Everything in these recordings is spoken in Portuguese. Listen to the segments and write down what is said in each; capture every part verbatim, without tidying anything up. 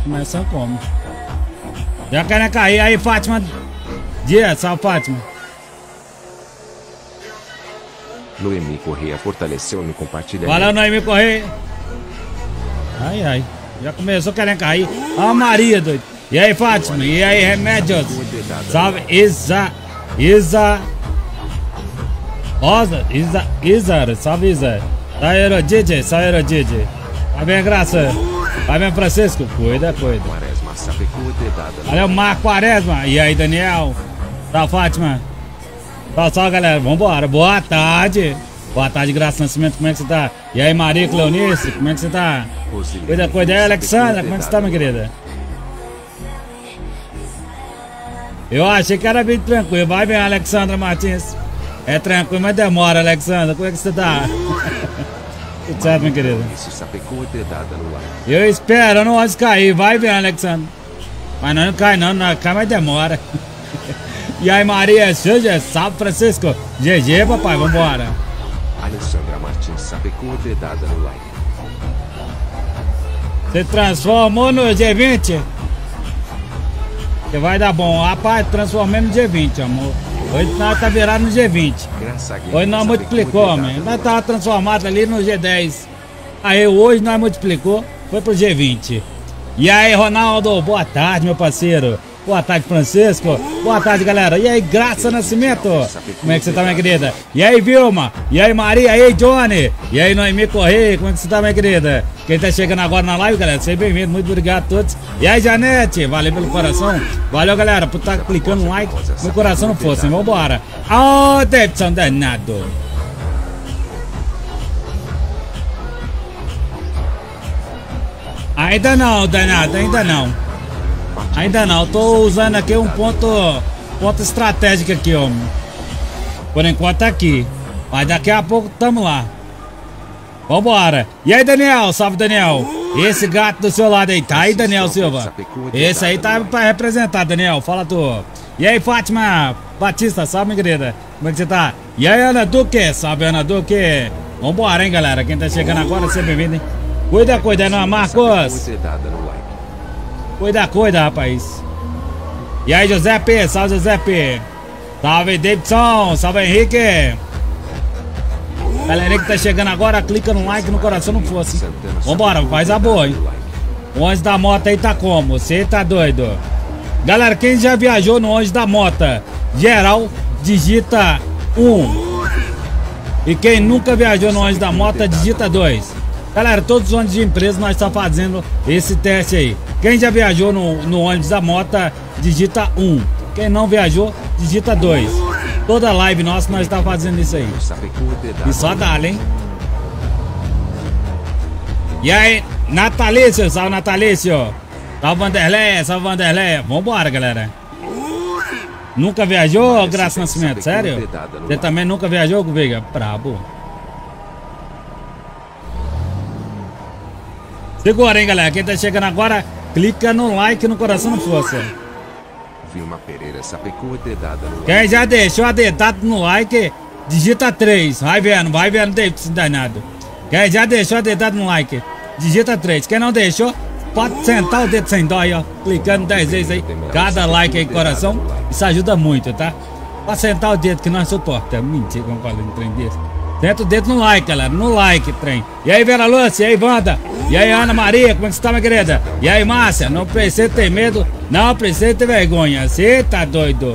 começa como? Já querem cair aí, Fátima. Dia, salve, Fátima. Noemi Correia fortaleceu no compartilhamento. Valeu, Noemi Correia. Ai, ai. Já começou querendo cair. Ó, Maria, doido. E aí, Fátima? E aí, Remédios? Salve, Isa. Isa. Rosa. Isa. Isa. Salve, Isa. Saíram, D J. Saíram, D J. Vai bem, Graça. Vai bem, Francisco. Cuida, cuida. Valeu, Marco Quaresma. E aí, Daniel? Tá, Fátima? Tá, só, galera. Vambora. Boa tarde. Boa tarde, Graça Nascimento. Como é que você tá? E aí, Maria Cleonice? Como é que você tá? Cuida, cuida. E aí, Alexandra? Como é que você tá, minha querida? Eu achei que era bem tranquilo. Vai bem, Alexandra Martins. É tranquilo, mas demora, Alexandra. Como é que você tá? Tudo certo, minha querida? Eu espero, eu não gosto de cair. Vai bem, Alexandra. Mas não, não cai não, não cai, mas demora. E aí, Maria, Xuxa, salve, Francisco. G G, papai, vambora. Alessandra Martins sapecou dedada no like. Você transformou no G vinte? Que vai dar bom. Rapaz, transformei no G vinte, amor. Hoje nós tá virado no G vinte. Hoje nós multiplicou, homem. Nós tava transformado ali no G dez. Aí hoje nós multiplicou, foi pro G vinte. E aí, Ronaldo, boa tarde, meu parceiro. Boa tarde, Francisco. Boa tarde, galera. E aí, Graça Nascimento. Como é que você tá, minha querida? E aí, Vilma? E aí, Maria? E aí, Johnny? E aí, Noemi Correia? Como é que você tá, minha querida? Quem tá chegando agora na live, galera, seja bem-vindo. Muito obrigado a todos. E aí, Janete? Valeu pelo coração. Valeu, galera, por estar tá clicando no like. Meu coração não fosse, hein? Vambora. Ó, oh, Davidson danado. Ainda não, danado. Ainda não. Ainda não, tô usando aqui um ponto, ponto estratégico aqui, ó. Por enquanto tá aqui. Mas daqui a pouco tamo lá. Vambora. E aí, Daniel? Salve, Daniel. Esse gato do seu lado aí, tá aí, Daniel Silva? Esse aí tá pra representar, Daniel. Fala tu. E aí, Fátima Batista, salve, minha querida. Como é que você tá? E aí, Ana Duque? Salve, Ana Duque. Vambora, hein, galera. Quem tá chegando agora, seja bem-vindo, hein? Cuida, cuida, não, Marcos. Cuida, cuida, rapaz. E aí, Giuseppe? Salve, Giuseppe. Salve, Davidson. Salve, Henrique. Galera que tá chegando agora, clica no like, no coração não fosse. Vambora, faz a boa, hein? O ônibus da moto aí tá como? Você tá doido? Galera, quem já viajou no ônibus da moto, geral, digita um. E quem nunca viajou no ônibus da moto, digita dois. Galera, todos os ônibus de empresa nós estamos fazendo esse teste aí. Quem já viajou no, no ônibus da moto, digita um. Quem não viajou, digita dois. Toda live nossa nós estamos fazendo isso aí. E só dá, hein? E aí, Natalício, salve Natalício. Salve Vanderlei, salve Vanderlei. Vambora, galera. Nunca viajou, Graça Nascimento? Sério? Você também nunca viajou, Gouveia? Brabo. Segura, hein, galera. Quem tá chegando agora, clica no like no coração não força. Vilma Pereira sapecou dedada no like. Quem já deixou a dedada no like, digita três. Vai vendo, vai vendo, Davidson danado. Quem já deixou a dedada no like, digita três. Quem não deixou, pode sentar o dedo sem dó aí, ó. Clicando dez vezes aí, cada like aí, coração. Isso ajuda muito, tá? Pode sentar o dedo que nós suportamos. Mentira, como falando de trem desse. Senta o dedo no like, galera, no like, trem. E aí, Vera Lúcia, e aí, Wanda? E aí, Ana Maria, como é que você tá, minha querida? E aí, Márcia, não precisa ter medo, não precisa ter vergonha. Você tá doido?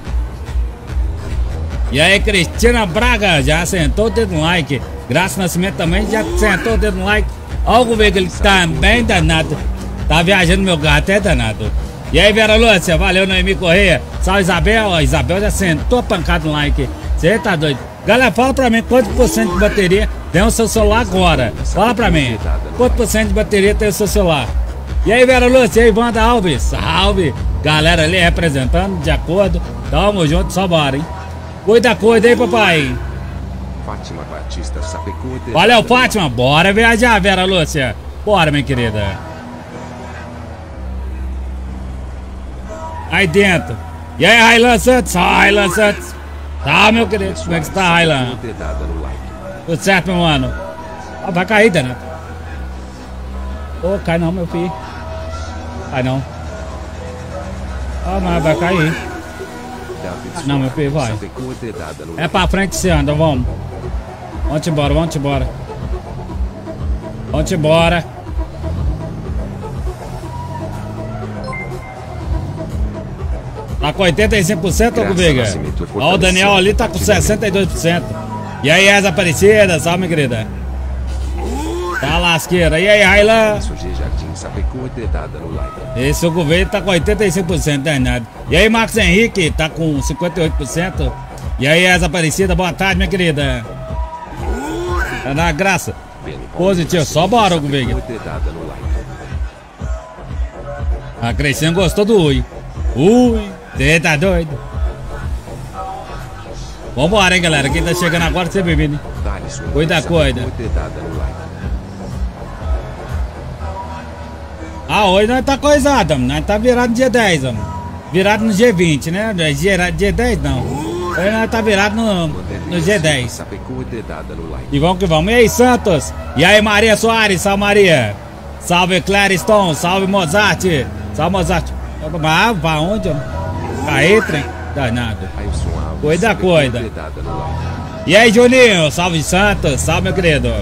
E aí, Cristina Braga, já sentou o dedo no like. Graça Nascimento também já sentou o dedo no like. Olha o governo, ele tá bem danado. Tá viajando meu gato, é danado. E aí, Vera Lúcia, valeu, Noemi Correia. Salve, Isabel. Ó, Isabel já sentou a pancada no like. Você tá doido? Galera, fala pra mim quanto por cento de bateria tem o seu celular agora. Fala pra mim. Quanto por cento de bateria tem o seu celular? E aí, Vera Lúcia, e aí, Wanda Alves. Salve. Galera ali representando, de acordo. Tamo junto, só bora, hein? Cuida, cuida aí, papai. Fátima Batista sapecou dedada. Valeu, Fátima. Bora viajar, Vera Lúcia. Bora, minha querida. Aí dentro. E aí, Railan Santos? Railan Santos. Tá, meu querido. Como é que você tá, Railan? Tudo certo, meu mano? Ah, vai cair, Dana. Ô, oh, cai não, meu filho. Vai não. Ah, mas vai cair. Não, meu filho, vai. É pra frente você anda, vamos. Vamos embora, vamos embora. Vamos embora. Tá com oitenta e cinco por cento, ô Gubiga? Ó, o Daniel ali tá com sessenta e dois por cento. E aí, essa Aparecida, salve, minha querida. Tá lasqueira. E aí, Railan? Esse o governo tá com oitenta e cinco por cento, danado. E aí, Marcos Henrique, tá com cinquenta e oito por cento. E aí, essa Aparecida, boa tarde, minha querida. É na graça. Positivo, só bora, Gubiga. A Crescendo gostou do Ui. Ui, você tá doido? Vambora, hein, galera. Quem tá chegando agora, você bem-vindo. Cuida, cuida. Ah, hoje nós tá coisado, nós tá virado no dia dez, homem. Virado no dia vinte, né? Dia, dia dez não. Hoje nós tá virado no, no dia dez. E vamos que vamos. E aí, Santos? E aí, Maria Soares? Salve, Maria. Salve, Clariston. Salve, Mozart. Salve, Mozart. Ah, pra onde, homem? Caí, trem. Danado. Cuida, cuida. E aí, Juninho? Salve, Santos. Salve, meu querido.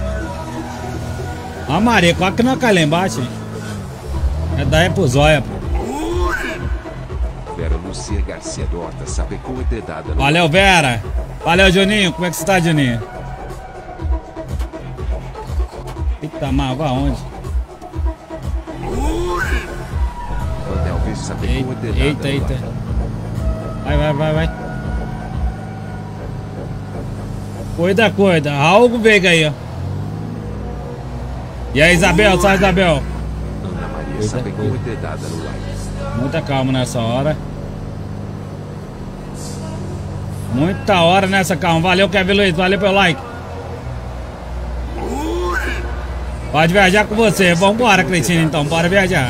Ó, Maria, quase que não cai lá embaixo, hein? É daí pro zóia, pô. Vera Lucia Garcia Dorta sapecou e dedada no... Valeu, Vera. Valeu, Juninho. Como é que você tá, Juninho? Eita, mas vai aonde? Eita, eita, eita. Vai, vai, vai, vai. Cuida, cuida. Raul Veiga aí, ó. E aí, Isabel? Sai, Isabel. Muita calma nessa hora. Muita hora nessa calma. Valeu, Kevin Luiz. Valeu pelo like. Pode viajar com você. Vambora, Cristina, então. Bora viajar.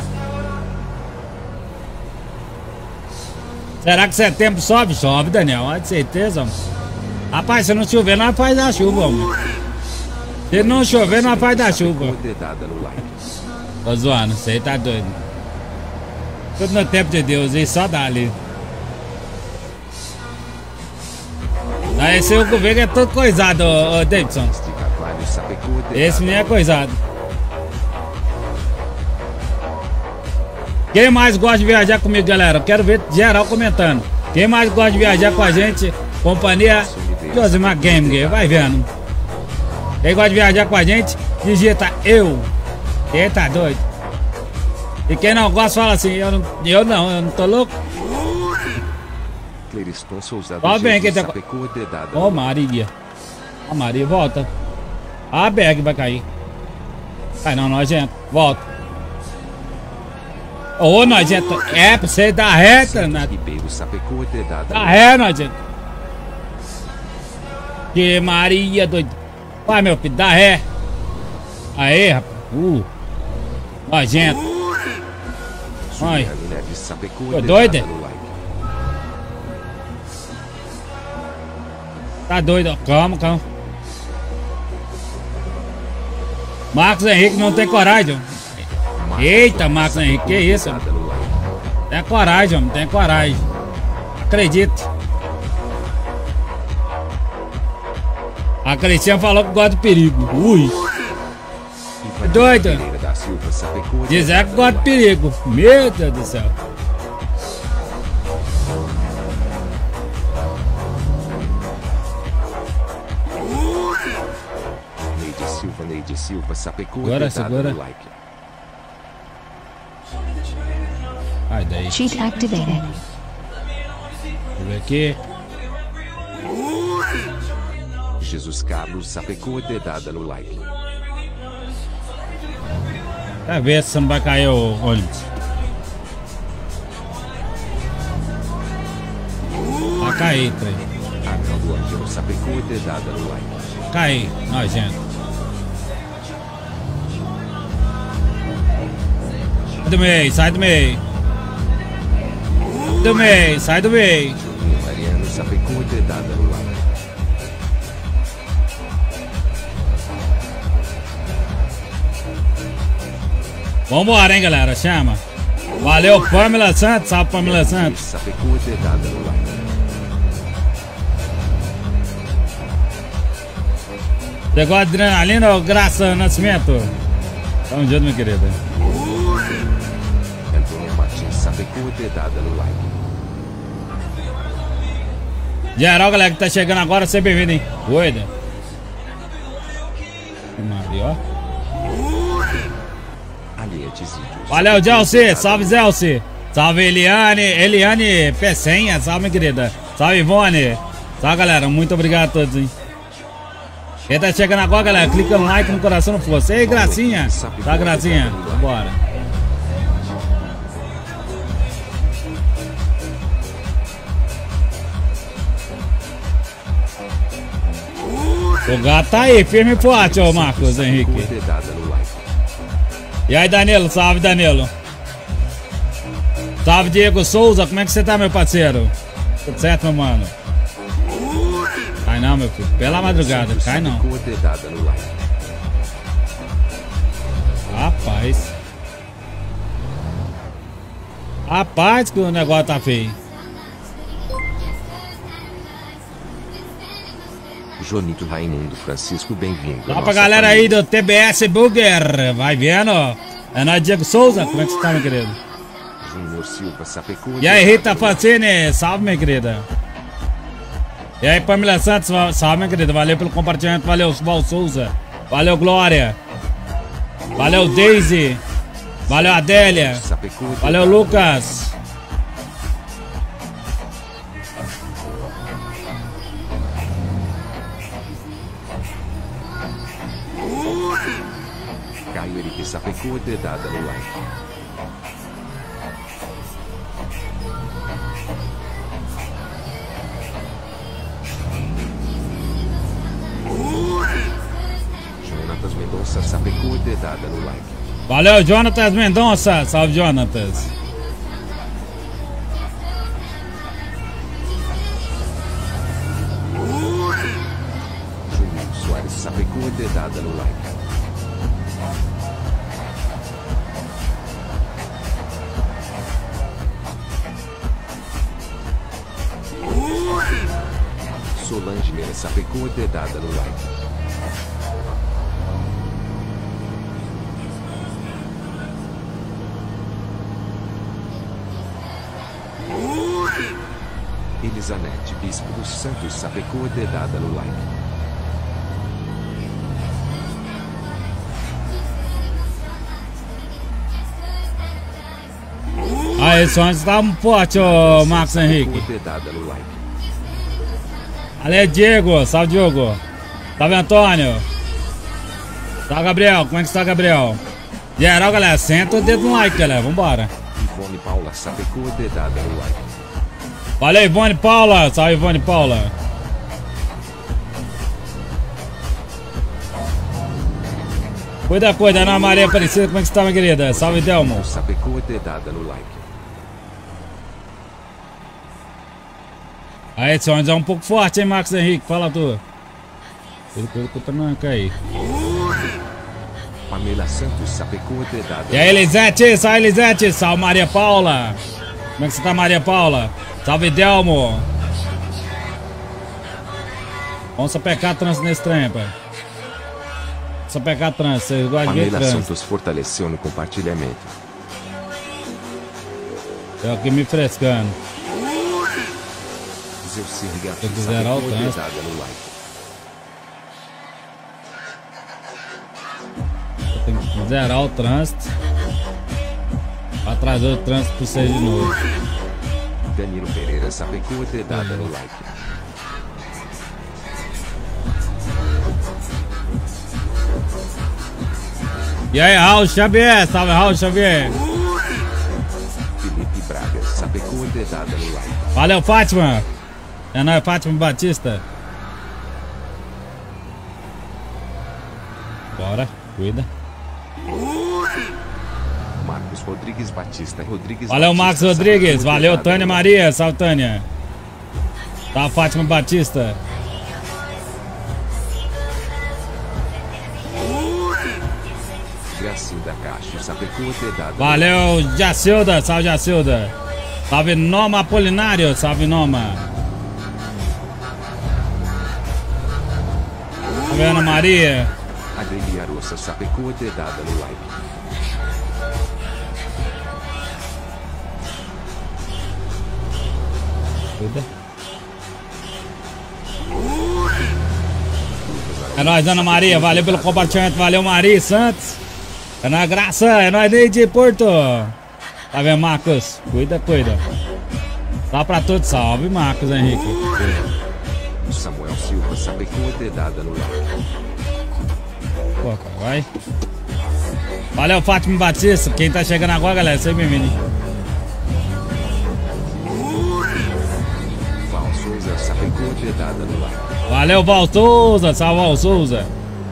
Será que setembro sobe? Sobe, Daniel. Ah, de certeza, mano. Rapaz, se não chover, nós faz a chuva, mano. Se não chover, nós faz da chuva. Tô zoando, você tá doido. Tudo no tempo de Deus, e só dá ali. Aí esse o governo é todo coisado, ô, ô Davidson. Esse nem é coisado. Quem mais gosta de viajar comigo, galera? Quero ver geral comentando. Quem mais gosta de viajar com a gente? Companhia Josimar Game, vai vendo. Quem gosta de viajar com a gente, digita eu. Quem tá doido? E quem não gosta, fala assim, eu não, eu não, eu não tô louco. Ó, bem, quem tá... Ó, Maria. Ó, Maria, volta. A Berg vai cair. Cai não, nojento. Volta. Ô, nojento. É, pra você dar reta, né? Dá ré, nojento. Que Maria, doido. Vai, meu filho, dá ré. Aê, rapaz. Uh. Nojento. Ai. Tô doido? Tá doido? Calma, calma. Marcos Henrique não tem coragem. Eita, Marcos Henrique, que isso? Tem coragem, homem, tem coragem. Acredito. A Cristiane falou que gosta de perigo. Ui. Doido. Dizer que gosta de perigo. Meu Deus do céu. Neide Silva, Neide Silva, sapecou Agora, segura. like. Ai, daí. Cheat activated. Deixa eu ver aqui. Jesus Carlos sapecou dedada no like. Quer ver se não vai cair o ônibus. Vai cair, trem. Arnaldo Angelo sapecou dedada no like. Cair, nojento. Sai do meio, sai do meio. Do meio, sai do meio. Mariano sapecou dedada no like. Vambora, hein, galera, chama. Valeu, Pamela Santos. Salve, Pamela Santos. Sapecou dedada no like. Você gosta de adrenalina ou Graça Nascimento? Tamo junto, minha querida. Antônio Martins sapecou dedada no like. Geral, galera que tá chegando agora, seja bem-vindo, hein? Doida. Maria, ó. Valeu, Gelsi. Salve, Gelsi. Salve, Eliane. Eliane Peçanha. Salve, minha querida. Salve, Ivone. Salve, galera. Muito obrigado a todos, hein? Quem tá chegando agora, galera, clica no like no coração no força. Ei, Gracinha. Tá, Gracinha? Vambora. O gato tá aí, firme e forte, ô Marcos Henrique. E aí, Danilo, salve, Danilo. Salve, Diego Souza, como é que você tá, meu parceiro? Tudo certo, meu mano? Cai não, meu filho, pela madrugada, cai não. Rapaz. Rapaz, que o negócio tá feio. Jonito Raimundo Francisco, bem-vindo. Dá pra galera família. Aí do T B S Burger, vai vendo? É nós, Diego Souza, como é que você tá, meu querido? Júnior Silva sapecou. E aí, Rita Fancini, salve, minha querida. E aí, Pamela Santos, salve, minha querida, valeu pelo compartilhamento, valeu, Val Souza, valeu, Glória, valeu, Daisy, valeu, Adélia, valeu, Lucas. Sapecou dedada no like. Jonatas Mendonça sapecou dedada no like. Valeu, Jonatas Mendonça. Salve, Jonatas. Júnior Soares sapecou dedada no like. Solange Mena sapecou dedada no like. Elizanete Bispo dos Santos sapecou dedada no like. Aí, só antes tá um forte, ô Marcos Henrique. Dedada no like. Ale, Diego, salve, Diogo. Salve, Antônio. Salve, Gabriel, como é que está, Gabriel? Geral, galera, senta o dedo no like, galera, vambora. Ivone Paula sapecou dedada no like. Valeu, Ivone Paula, salve, Ivone Paula. Cuida, cuida, Ana Maria Aparecida, como é que está, minha querida? Salve, Delmo. Sapecou dedada no like. Aí, Edson, é um pouco forte, hein, Marcos Henrique? Fala tu. Ele pegou o tranca aí. Pamela Santos sapecou dedada. E aí, Elisete, salve, Elisete. Salve, Maria Paula. Como é que você tá, Maria Paula? Salve, Delmo. Vamos sapecar trânsito nesse trem, pai. Sapecar trânsito, vocês gostam de ver Pamela trânsito. Santos fortaleceu no compartilhamento. Eu aqui me frescando. Tem que zerar o trânsito. Tem que zerar o trânsito pra trazer o trânsito pro vocês de novo. Danilo Pereira sapecou dedada no like. E aí, Raul Xavier, salve, Raul Xavier. Felipe Braga sapecou dedada no like. Valeu, Fátima. É nóis, Fátima Batista. Bora, cuida. Marcos Rodrigues Batista Rodrigues. Valeu, Batista, Marcos Rodrigues. Valeu, Tânia Maria. Salve, Tânia. Tá, Fátima Batista. Jacinda Castro Sapecou dedada. Valeu, Jacilda, salve Jacilda. Salve Noma Apolinário, salve Noma. Salve Ana Maria. Adrilia Roça Sapecou dedada no like. Cuida. É nóis, Ana Maria, valeu pelo compartilhamento, valeu Maria Santos. É nóis, Graça, é nóis, Neide Porto. Tá vendo, Marcos? Cuida, cuida. Salve pra todos, salve, Marcos Henrique. Samuel Silva Sapecou dedada no like. Pô, cara, vai. Valeu, Fátima Batista. Quem tá chegando agora, galera, seja bem-vindo. Val Souza Sapecou dedada no like. Valeu, Val Souza, salve Val Souza.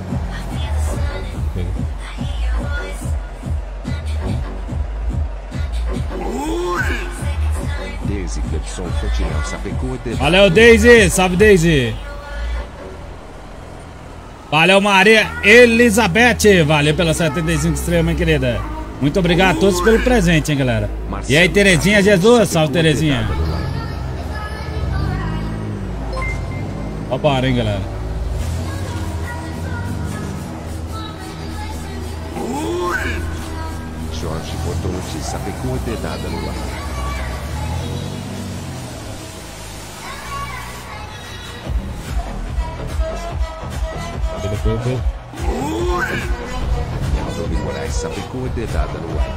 Daisy Clepson Fontinel Sapecou dedada. Valeu, Daisy, salve Daisy. Valeu, Maria Elizabeth. Valeu pela setenta e cinco estrelas, minha querida. Muito obrigado a todos pelo presente, hein, galera. E aí, Terezinha Jesus, salve Terezinha. Vambora, hein, galera. Jorge Bortolucci Sapecou dedada no like. Aldo Moraes Sapecou dedada no like.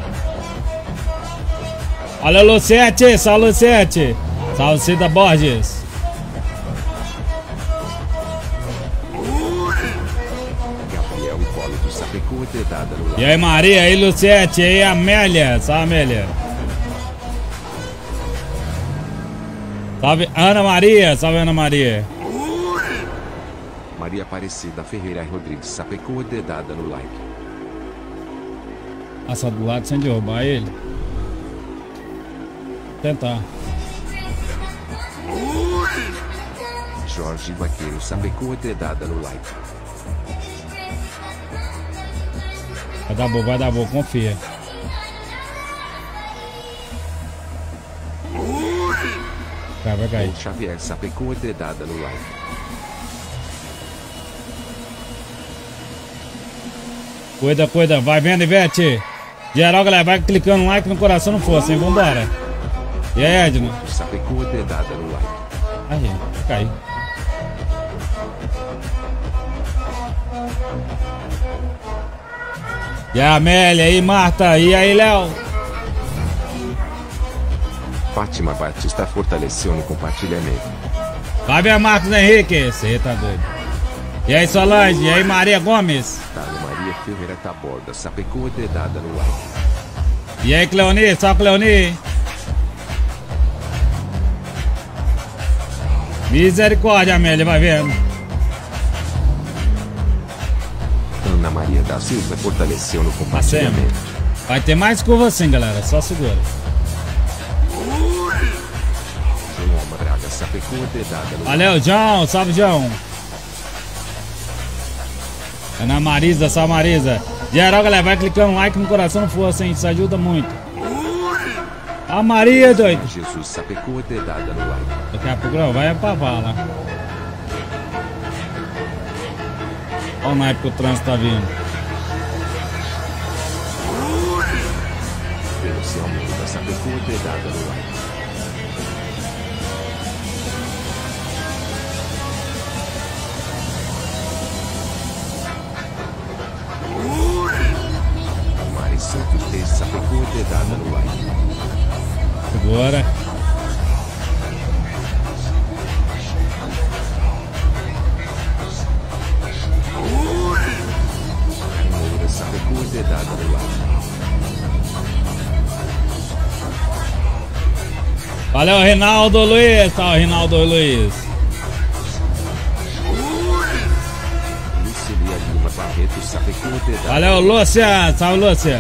Olha, Lucete, salve Lucete. Salve Cida Borges. Gabriel Hipólito Sapecou dedada no like. E aí, Maria, aí, Lucete, e aí, Amélia. Salve, Amélia. Salve, Ana Maria. Salve, Ana Maria. Maria Aparecida Ferreira Rodrigues Sapecou dedada no like. Passa do lado sem derrubar ele. Tentar. Jorge Vaqueiro Sapecou dedada no like. Vai dar boa, vai dar boa, confia. Vai, vai cair. Xavier Sapecou dedada no like. Cuida, cuida, vai vendo, Ivete. Geral, galera, vai clicando no like no coração não fosse, hein? Vambora. E aí, Edno? Sapecou dedada no like. Aí, caiu. E a Amélia, aí, Marta, e aí, Léo? Fátima Batista fortaleceu no compartilhamento. Vai ver, Marcos Henrique. Você tá doido. E aí, Solange, e aí, Maria Gomes? Tano Maria Ferreira Taborda Sapecou dedada no like. E aí, Cleoni, só Cleoni. Misericórdia, Amélia, vai vendo. Ana Maria da Silva fortaleceu no compartilhamento. Vai ter mais curva assim, galera, só segura. João Braga Sapecou dedada no like. Valeu, João, salve, João. Ana Marisa, salve Marisa. Geral, galera, vai clicando no like no coração não força, hein? Isso ajuda muito. A Maria, doido. Jesus Sapecou dedada no like. Daqui a pouco não, vai pra vala. Olha o naipe que o trânsito tá vindo. Denúncia Almeida Sapecou dedada no like. Mari Santos T Sapecou dedada no like. Agora. Moura Sapecou dedada no like. Valeu, Reinaldo Luiz. Salve, Reinaldo Luiz. Lucilia Lima Barreto Sapecou dedada. Valeu, Lúcia. Salve, Lúcia.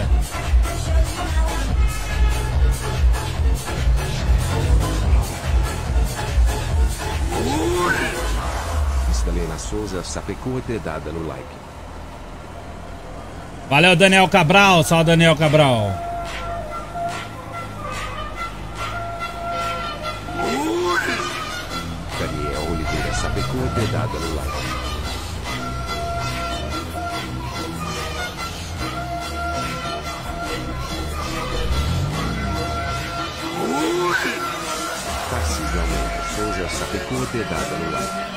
Helena Souza Sapecou dedada no like. Valeu, Daniel Cabral. Salve, Daniel Cabral. Daniel Oliveira Sapecou, dedada no like. Tarcísio Almeida Souza Sapecou, dedada no like.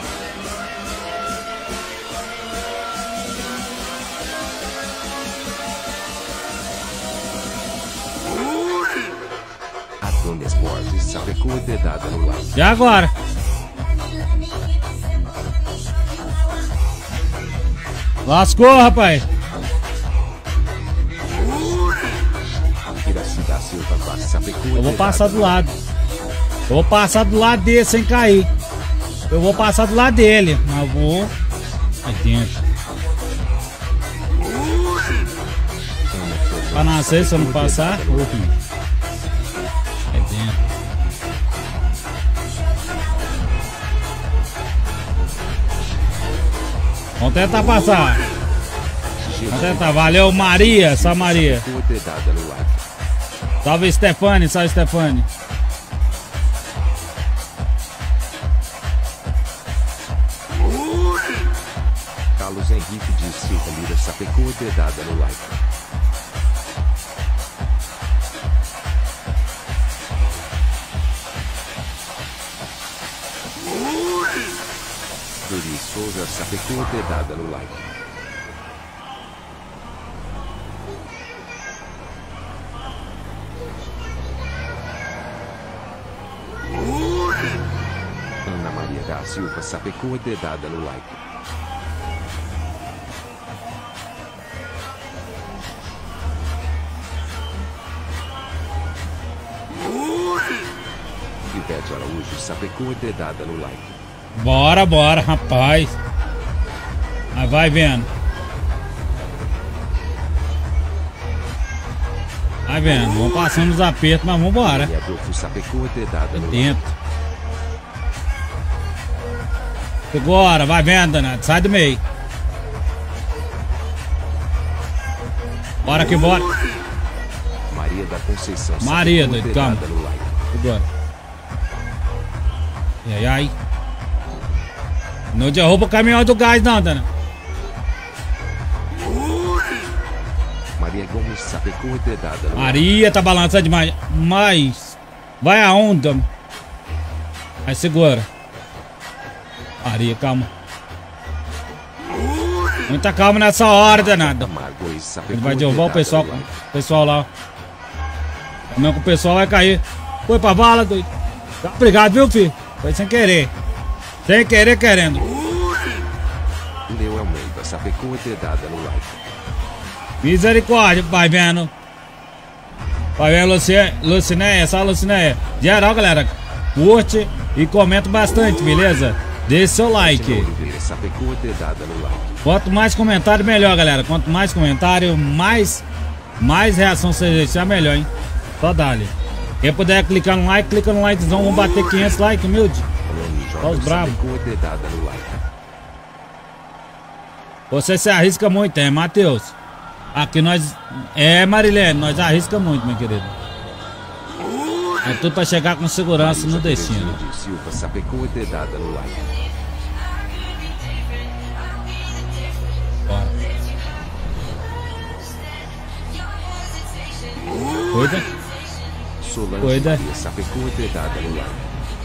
Antônio Esportes Sapecou, dedada no like. E agora? Lascou, rapaz. Iraci da Silva Vaz Sapecou, Eu vou passar do dedada lado. Eu vou passar do lado dele sem cair. Eu vou passar do lado dele. Mas eu vou. Aí dentro. Pra nascer, se eu não passar. Ô, filho. Aí dentro. Vamos tentar passar. Vamos tentar. Valeu, Maria. Só Maria. Sapecou, dedada no like. Salve, Stefane. Salve, Stefane. Carlos Henrique de Silva Lira Sapecou, dedada no like. Dori Souza Sapecou, dedada no like. Ana Maria da Silva Sapecou, dedada no like. Ivete Araújo Sapecou, dedada no like. Bora, bora, rapaz. Mas vai vendo. Vai vendo. Vamos passando os apertos, mas vamos embora. Adolfo Sapecou, dedada no like. Dentro. Agora, vai vendo, danado. Sai do meio. Bora que bora. Maria da Conceição Maria, Sapecou, doido, calma. dedada no like. Agora. E aí, aí. Não derruba o caminhão do gás, não, dana. Maria Gomes Sapecou, dedada no like. Maria tá balançando demais. Mas. Vai a onda. Aí segura. Maria, calma. Muita calma nessa hora, danada. Margos Sapecou, Ele vai derrubar o dedada pessoal, no like. o pessoal lá. Não, que o pessoal vai cair. Foi pra vala, doido. Tá, obrigado, viu, filho? Foi sem querer. Sem querer, querendo. Leo Almeida Sapecou, dedada no like. Misericórdia, vai vendo. Vai vendo, Luci- Lucinéia, só Lucinéia. Geral, galera, curte e comenta bastante, beleza? Deixe seu like. Oliveira Sapecou, dedada no like. Quanto mais comentário, melhor, galera. Quanto mais comentário, mais, mais reação você deixar, melhor, hein? Só dá-lhe. Quem puder clicar no like, clica no likezão. Vamos bater quinhentos likes, humilde. Rony Ó os Jorge bravos. Sapecou, dedada no like. Você se arrisca muito, é, Matheus? Aqui nós... É, Marilene, nós arrisca muito, meu querido. É tudo pra chegar com segurança no destino. De Silva Sapecou, dedada no like. Bora. Cuida. Solange Cuida. Maria Sapecou, dedada no like.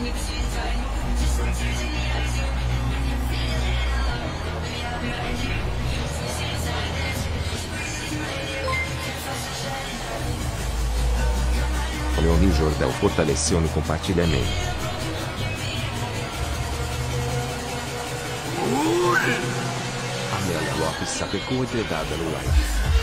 Leoni Jordão fortaleceu no compartilhamento. Amélia Lopes Sapecou, dedada no like.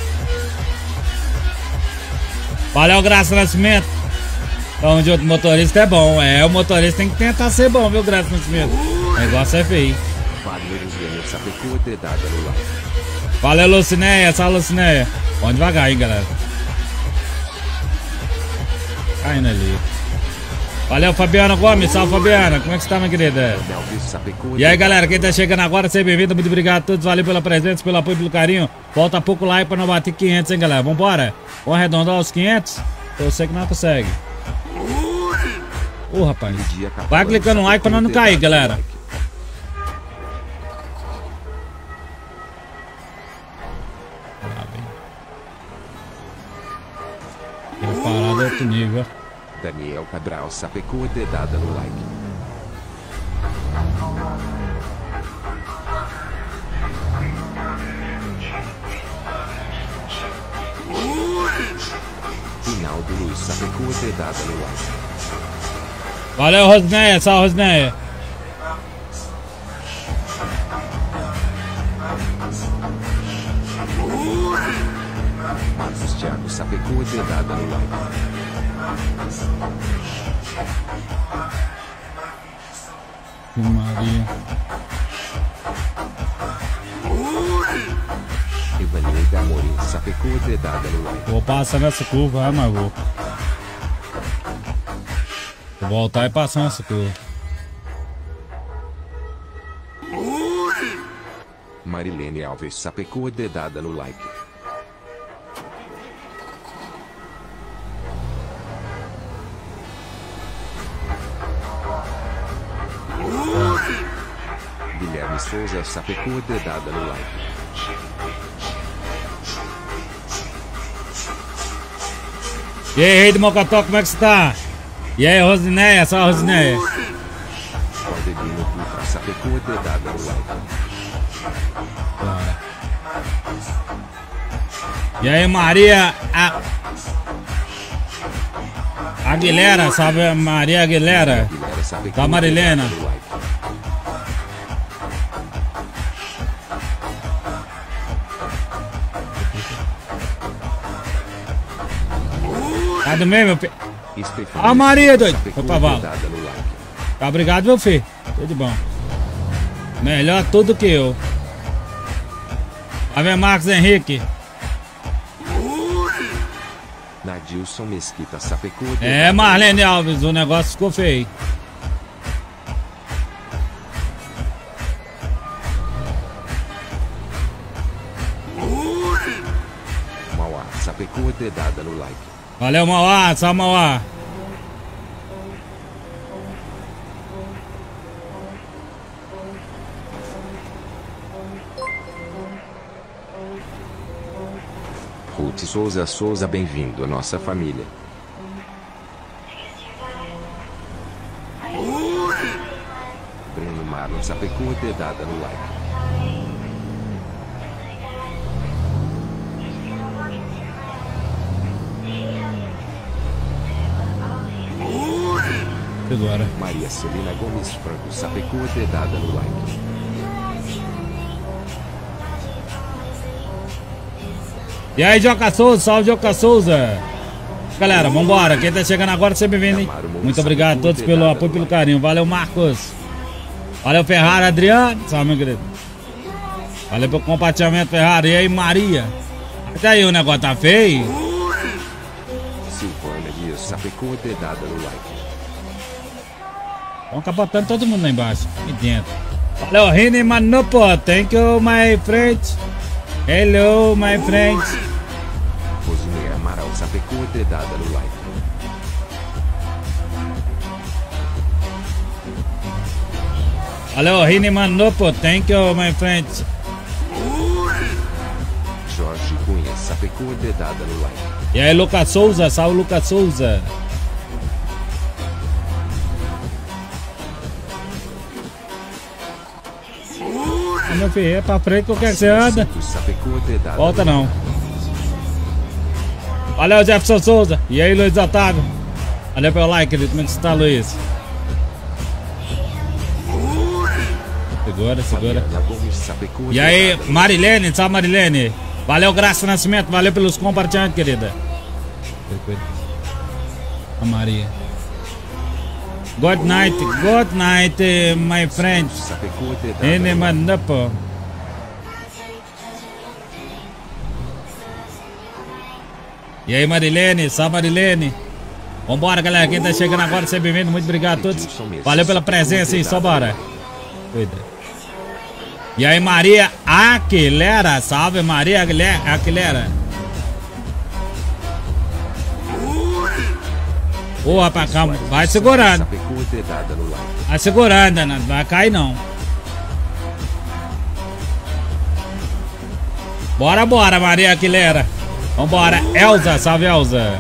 Valeu, Graça Nascimento. Então, de outro motorista é bom. É, o motorista tem que tentar ser bom, viu, Graça Nascimento? O negócio é feio. Wagner Gênio Sapecou, dedada no like. Valeu, Lucinéia. Salve, Lucinéia. Vamos devagar, hein, galera. Caindo ali. Valeu, Fabiana Gomes. Salve, Fabiana. Como é que você tá, minha querida? E aí, galera, quem tá chegando agora, seja bem-vindo. Muito obrigado a todos. Valeu pela presença, pelo apoio, pelo carinho. Falta pouco like pra não bater quinhentos, hein, galera? Vambora? Vamos arredondar os quinhentos? Eu sei que não consegue. Ô, oh, rapaz. Vai clicando no like pra nós não cair, galera. Parada é outro nível. Daniel Cabral sapecou a dedada no like. Rinaldo Luiz sapecou a dedada no like. Valeu, Rosneia. Salve, Rosneia. Marcos Thiago sapecou a dedada no like. Maria. Ivanilda Amorim sapecou a dedada no like. Vou passar nessa curva, ah, mas vou. Vou voltar e passar nessa curva. Marilene Alves sapecou a dedada no like. Guilherme Souza sapecou a dedada no like. E aí, rei do Mocotó, como é que você tá? E aí, Rosineia, só a Rosineia. Claudemiro Dutra sapecou a dedada no like. Bora. E aí, Maria a... Aguilera, sabe a Maria Aguilera? Da Marilena. Tá do meio, meu filho? A Maria, doido. Foi pra vala. Tá, obrigado, meu filho. Tudo bom. Melhor tudo que eu. A ver, Marcos Henrique. Nadilson Mesquita sapecou. É, Marlene Alves, o negócio ficou feio. Mauá sapecou a dedada no like. Valeu, Mauá, salve, Mauá. Ruth Souza Souza, bem-vindo à nossa família. Bruno Marlon sapecou a dedada no like. Agora. Maria Celina Gomes Franco sapecou a dedada no like. E aí, Joca Souza, salve, Joca Souza. Galera, vambora. Quem tá chegando agora, seja bem-vindo, hein? Muito obrigado a todos pelo apoio e pelo carinho. Valeu, Marcos. Valeu, Ferrari, Adriano. Salve, meu querido. Valeu pelo compartilhamento, Ferrari. E aí, Maria. Até aí, o negócio tá feio. Silvana Dias sapecou a dedada no like. Estão capotando todo mundo lá embaixo. Aqui dentro. Valeu, Rene Manopo. Thank you, my friend. Hello, my friend. Rosineia Amaral sapecou a dedada no like. Valeu, Rene Manopo. Thank you, my friend. Jorge Cunha sapecou a dedada no like. E aí, Lucas Souza. Salve, Lucas Souza. Meu filho, é pra frente que eu quero que você anda. Volta não. Valeu, Jefferson Souza. E aí, Luiz Otávio. Valeu pelo like, querido. Como é que você tá, Luiz? Segura, segura. E aí, Marilene, salve, Marilene. Valeu, Graça Nascimento. Valeu pelos compartilhamentos, querida. A Maria. Good night, good night, my friends. Ele manda, pô. E aí, Marilene, salve, Marilene. Vambora, galera. Quem tá chegando agora, seja bem-vindo. Muito obrigado a todos. Valeu pela presença aí, só bora. Cuida. E aí, Maria Aquilera. Salve, Maria Aquilera. Ô, oh, rapaz, calma. Vai segurando. Vai segurando, não vai cair não. Bora, bora, Maria Aquilera. Vambora. Elza, salve, Elza.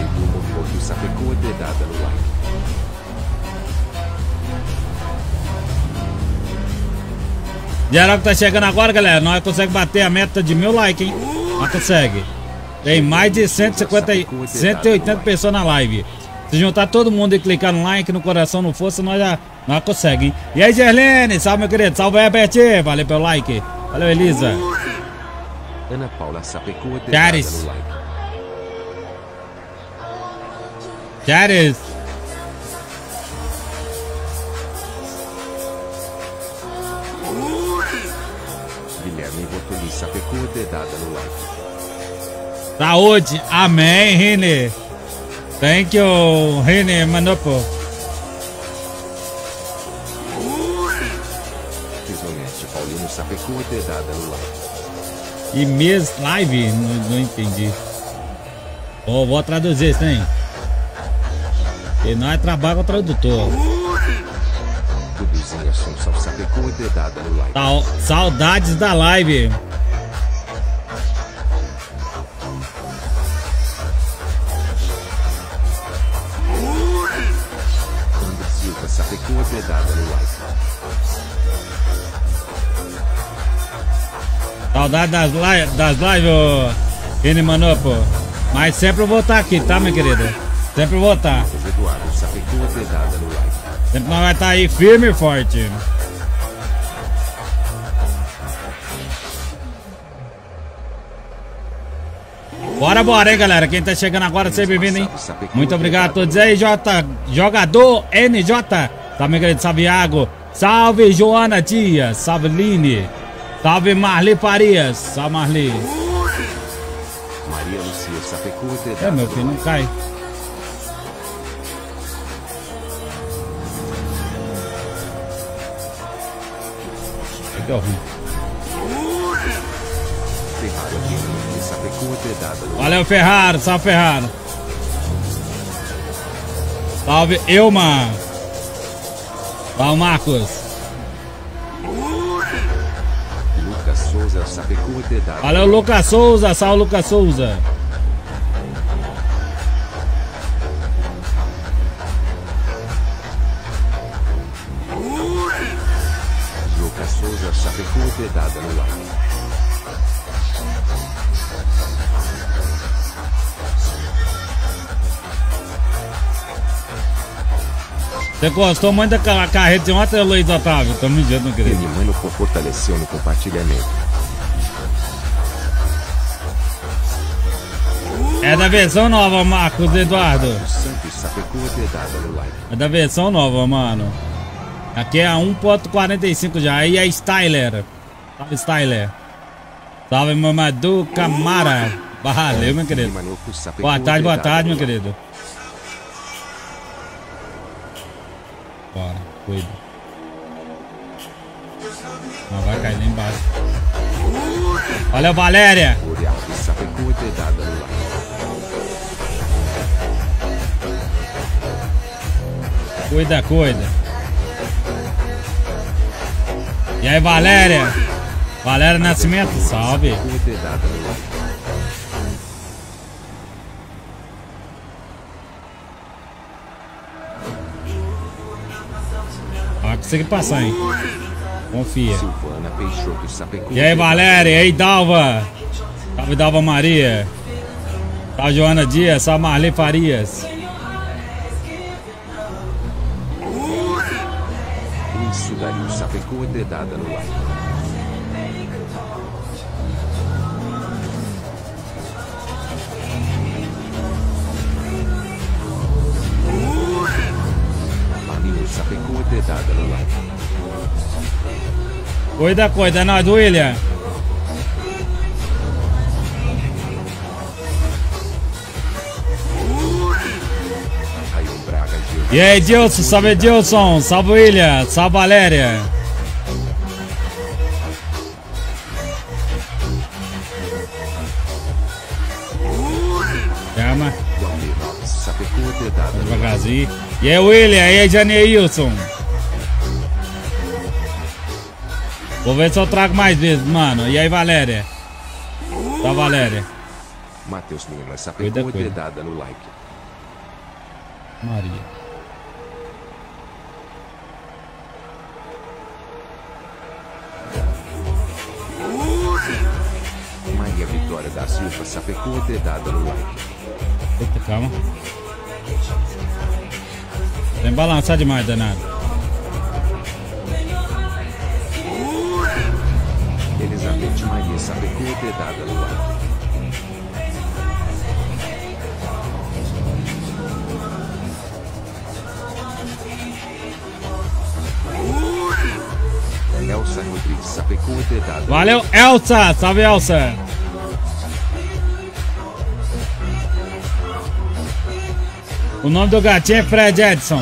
Geral que tá chegando agora, galera, nós conseguimos bater a meta de mil likes, hein? Nós consegue. Tem mais de cento e cinquenta, cento e oitenta pessoas na live. Se juntar todo mundo e clicar no like, no coração, no força, nós já nós conseguimos. E aí, Gerlene, salve, meu querido. Salve, Herbert. Valeu pelo like. Valeu, Elisa. Ana Paula sapecou a Charis. Charis. Guilherme Botoli sapecou a dedada no like. Saúde. Amém, Rene. Thank you, Rene Manopo. Tesonete Paulino sapecou a dedada no like. E mês live? Não, não entendi. Oh, vou traduzir isso, hein? E nós trabalhamos com o tradutor. Sal, saudades da live. Sapecou a dedada no like. Saudade das lives, das lives, ô Rene Manopo. Mas sempre eu vou estar aqui, tá, minha querida? Sempre eu vou estar. Eduardo sapecou a dedada no like. Sempre nós vai estar aí firme e forte. Bora, bora, hein, galera. Quem tá chegando agora, seja bem-vindo, hein? Muito obrigado a todos aí, J. Jogador N J. Salve, meu querido. Salve, Iago. Salve, Joana Dias. Salve, Line. Salve, Marli Farias. Salve, Marli. Maria Lucia sapecou a dedada. É, meu filho, não cai. É que é ruim. Valeu, Ferraro. Salve, Ferraro. Salve, Elma. Salve, Marcos. Lucas Souza sapecou a dedada. Valeu, Lucas Souza. Salve, Lucas Souza. Lucas Souza sapecou a dedada no like. Você gostou muito da carreta de ontem, Luiz Otávio? Tamo junto, meu querido. Ele, mano, fortaleceu no compartilhamento. É da versão nova, Marcos Eduardo. Santos sapecou a dedada no like. É da versão nova, mano. Aqui é a um ponto quarenta e cinco já. Aí é Styler. Salve, Styler. Salve, Mamadou Camara. Valeu, meu querido. Boa tarde, boa tarde, meu querido. Bora, cuida. Não vai cair lá embaixo. Valeu, Valéria. Cuida, cuida. E aí, Valéria? Valéria Nascimento, salve. Vai conseguir passar, hein? Confia. E aí, Valéria? E aí, Dalva? Salve, Dalva Maria. Salve, Joana Dias. Salve, Marli Farias. Isso daí, sapecou a dedada no like. Marinho sapecou a dedada no like. Cuida, cuida, nós, William. E aí, Edilson, salve Edilson, salve William, salve Valéria. Chama. Devagarzinho. E aí, William, e aí, Janeilson. Vou ver se eu trago mais vezes, mano. E aí, Valéria? Tá, Valéria? Matheus Lima sapecou dedada no like. Maria. Maria Vitória da Silva sapecou dedada no like. Eita, calma. Tem que balançar demais, danado. Elizabeth Maria sapecou dedada no like. Elsa Rodrigues sapecou dedada. Valeu, Elsa! Salve, Elsa! O nome do gatinho é Fred Edson.